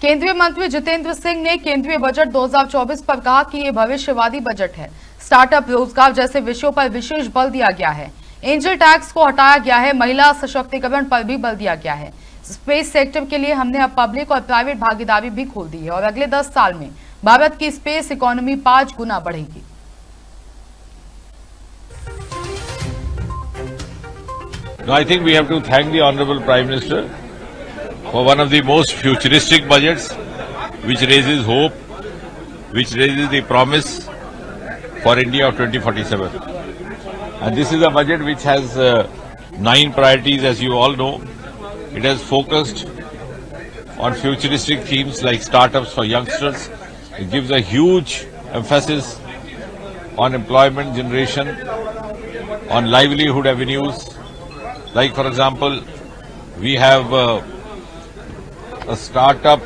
केंद्रीय मंत्री जितेंद्र सिंह ने केंद्रीय बजट 2024 पर कहा कि ये भविष्यवादी बजट है। स्टार्टअप, रोजगार जैसे विषयों पर विशेष बल दिया गया है। एंजल टैक्स को हटाया गया है। महिला सशक्तिकरण पर भी बल दिया गया है। स्पेस सेक्टर के लिए हमने अब पब्लिक और प्राइवेट भागीदारी भी खोल दी है और अगले 10 साल में भारत की स्पेस इकोनॉमी 5 गुना बढ़ेगी। I think we have to thank the Honorable Prime Minister for one of the most futuristic budgets, which raises hope, which raises the promise for India of 2047. And this is a budget which has 9 priorities, as you all know. It has focused on futuristic themes like startups for youngsters. It gives a huge emphasis on employment generation, on livelihood avenues. Like, for example, we have a startup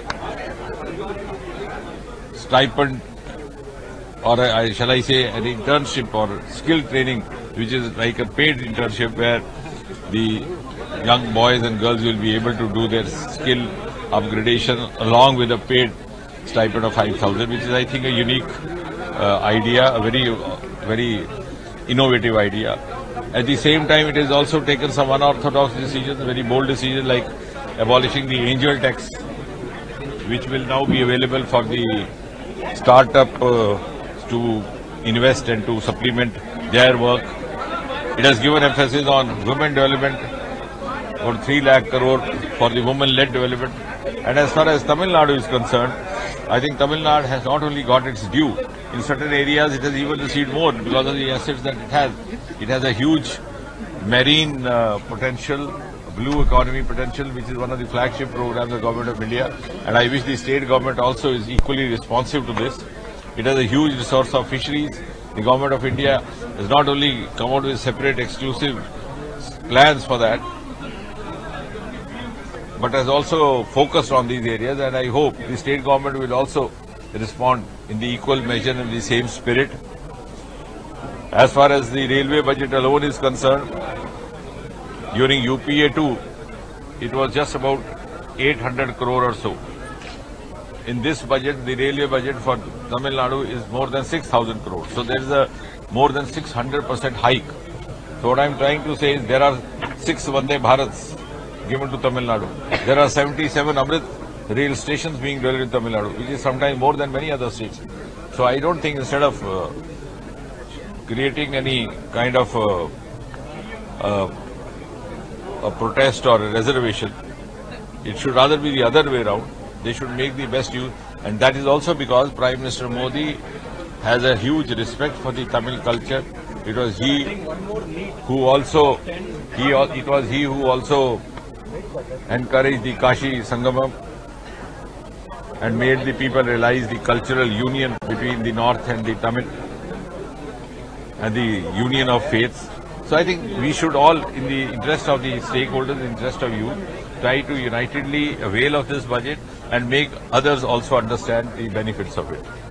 stipend, or shall I say an internship or skill training, which is like a paid internship where the young boys and girls will be able to do their skill upgradation along with a paid stipend of 5,000, which is, I think, a unique idea, a very innovative idea. At the same time, it has also taken some unorthodox decisions, very bold decisions like abolishing the angel tax, which will now be available for the startup to invest and to supplement their work. It has given emphasis on women development for 3 lakh crore for the women-led development. And as far as Tamil Nadu is concerned, I think Tamil Nadu has not only got its due, in certain areas it has even received more because of the assets that it has. It has a huge marine potential, blue economy potential, which is one of the flagship programs of the Government of India. And I wish the state government also is equally responsive to this. It has a huge resource of fisheries. The Government of India has not only come out with separate exclusive plans for that, but has also focused on these areas, and I hope the state government will also respond in the equal measure and the same spirit. As far as the railway budget alone is concerned, during UPA 2, it was just about 800 crore or so. In this budget, the railway budget for Tamil Nadu is more than 6,000 crore. So there is a more than 600% hike. So what I am trying to say is there are 6 Vande Bharats given to Tamil Nadu. There are 77 Amrit rail stations being developed in Tamil Nadu, which is sometimes more than many other states. So I don't think instead of creating any kind of a protest or a reservation, it should rather be the other way around. They should make the best use, and that is also because Prime Minister Modi has a huge respect for the Tamil culture. It was he who also encouraged the Kashi Sangamam and made the people realize the cultural union between the North and the Tamil and the union of faiths. So I think we should all, in the interest of the stakeholders, in the interest of youth, try to unitedly avail of this budget and make others also understand the benefits of it.